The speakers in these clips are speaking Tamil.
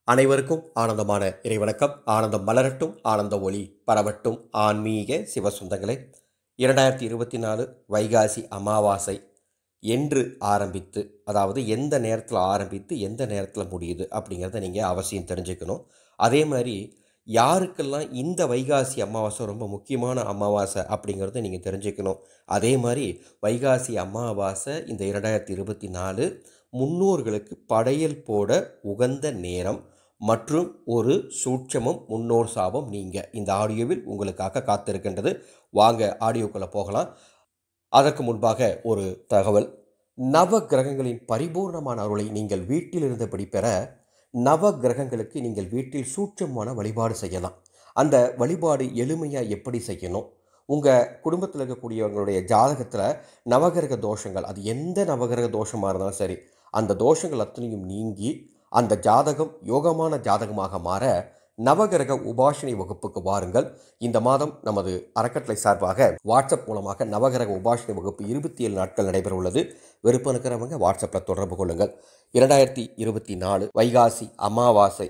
அனைவருக்கும் ஆனந்தமான இறைவணக்கம். ஆனந்தம் மலரட்டும், ஆனந்த ஒளி பரவட்டும். ஆன்மீக சிவசொந்தங்களே, 2024 வைகாசி அமாவாசை என்று ஆரம்பித்து, அதாவது எந்த நேரத்தில் ஆரம்பித்து எந்த நேரத்தில் முடியுது அப்படிங்கிறத நீங்கள் அவசியம் தெரிஞ்சுக்கணும். அதே மாதிரி யாருக்கெல்லாம் இந்த வைகாசி அமாவாசை ரொம்ப முக்கியமான அமாவாசை அப்படிங்கிறத நீங்கள் தெரிஞ்சுக்கணும். அதே மாதிரி வைகாசி அமாவாசை இந்த 2024 முன்னோர்களுக்கு படையல் போட உகந்த நேரம் மற்றும் ஒரு சூட்சமும் முன்னோர் சாபம் நீங்கள் இந்த ஆடியோவில் உங்களுக்காக காத்திருக்கின்றது. வாங்க ஆடியோக்குள்ளே போகலாம். அதற்கு முன்பாக ஒரு தகவல். நவ கிரகங்களின் பரிபூர்ணமான அருளை நீங்கள் வீட்டில் இருந்தபடி பெற நவ கிரகங்களுக்கு நீங்கள் வீட்டில் சூட்சமான வழிபாடு செய்யலாம். அந்த வழிபாடு எளிமையாக எப்படி செய்யணும்? உங்கள் குடும்பத்தில் இருக்கக்கூடியவங்களுடைய ஜாதகத்தில் நவகிரக தோஷங்கள், அது எந்த நவகிரக தோஷமாக இருந்தாலும் சரி, அந்த தோஷங்கள் அத்தனையும் நீங்கி அந்த ஜாதகம் யோகமான ஜாதகமாக மாற நவகிரக உபாசனை வகுப்புக்கு வாருங்கள். இந்த மாதம் நமது அறக்கட்டளை சார்பாக வாட்ஸ்அப் மூலமாக நவகிரக உபாசனை வகுப்பு 27 நாட்கள் நடைபெற உள்ளது. விருப்பம் இருக்கிறவங்க வாட்ஸ்அப்பில் தொடர்பு கொள்ளுங்கள். 2024 வைகாசி அமாவாசை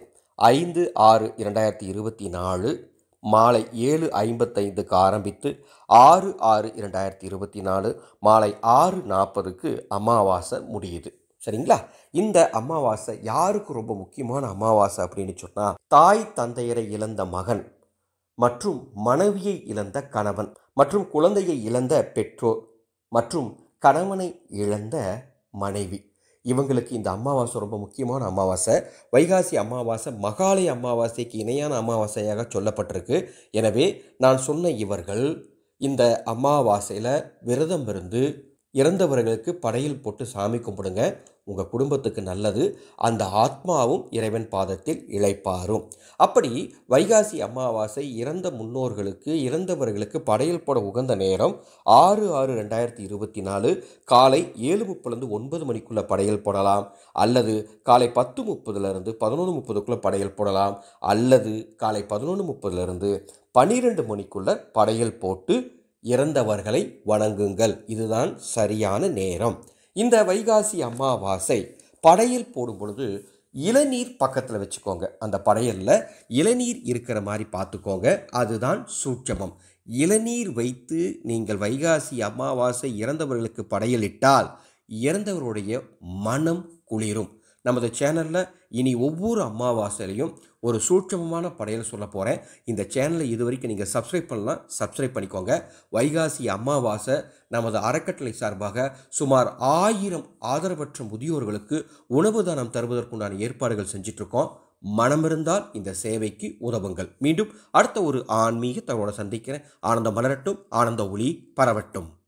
5/6/2024 மாலை 7:55க்கு ஆரம்பித்து 6/6/2024 மாலை 6:40க்கு அமாவாசை முடியுது. சரிங்களா? இந்த அமாவாசை யாருக்கு ரொம்ப முக்கியமான அமாவாசை அப்படின்னு சொன்னால், தாய் தந்தையரை இழந்த மகன் மற்றும் மனைவியை இழந்த கணவன் மற்றும் குழந்தையை இழந்த பெற்றோர் மற்றும் கணவனை இழந்த மனைவி, இவங்களுக்கு இந்த அமாவாசை ரொம்ப முக்கியமான அமாவாசை. வைகாசி அமாவாசை மகாலய அமாவாசைக்கு இணையான அமாவாசையாக சொல்லப்பட்டிருக்கு. எனவே நான் சொன்ன இவர்கள் இந்த அமாவாசையில் விரதம் இருந்து இறந்தவர்களுக்கு படையல் போட்டு சாமி கும்பிடுங்க. உங்கள் குடும்பத்துக்கு நல்லது. அந்த ஆத்மாவும் இறைவன் பாதத்தில் இளைப்பாரும். அப்படி வைகாசி அமாவாசை இறந்த முன்னோர்களுக்கு இறந்தவர்களுக்கு படையல் போட உகந்த நேரம் 6/6/2024 காலை 7:30 9 மணிக்குள்ளே படையல் போடலாம், அல்லது காலை 10:30 11:30 படையல் போடலாம், அல்லது காலை 11:30 12 மணிக்குள்ளே படையல் போட்டு இறந்தவர்களை வணங்குங்கள். இதுதான் சரியான நேரம். இந்த வைகாசி அமாவாசை படையல் போடும் பொழுது இளநீர் பக்கத்தில் வச்சுக்கோங்க. அந்த படையலில் இளநீர் இருக்கிற மாதிரி பார்த்துக்கோங்க. அதுதான் சூட்சமம். இளநீர் வைத்து நீங்கள் வைகாசி அமாவாசை இறந்தவர்களுக்கு படையலிட்டால் இறந்தவருடைய மனம் குளிரும். நமது சேனலில் இனி ஒவ்வொரு அமாவாசையிலையும் ஒரு சூட்சமமான படையல் சொல்ல போகிறேன். இந்த சேனலை இது வரைக்கும் நீங்கள் சப்ஸ்கிரைப் பண்ணலாம், சப்ஸ்கிரைப் பண்ணிக்கோங்க. வைகாசி அமாவாசை நமது அறக்கட்டளை சார்பாக சுமார் 1000 ஆதரவற்ற முதியோர்களுக்கு உணவு தானம் தருவதற்குண்டான ஏற்பாடுகள் செஞ்சிட்ருக்கோம். மனமிருந்தால் இந்த சேவைக்கு உதவுங்கள். மீண்டும் அடுத்த ஒரு ஆன்மீக தகவலை சந்திக்கிறேன். ஆனந்தம் மலரட்டும், ஆனந்த ஒளி பரவட்டும்.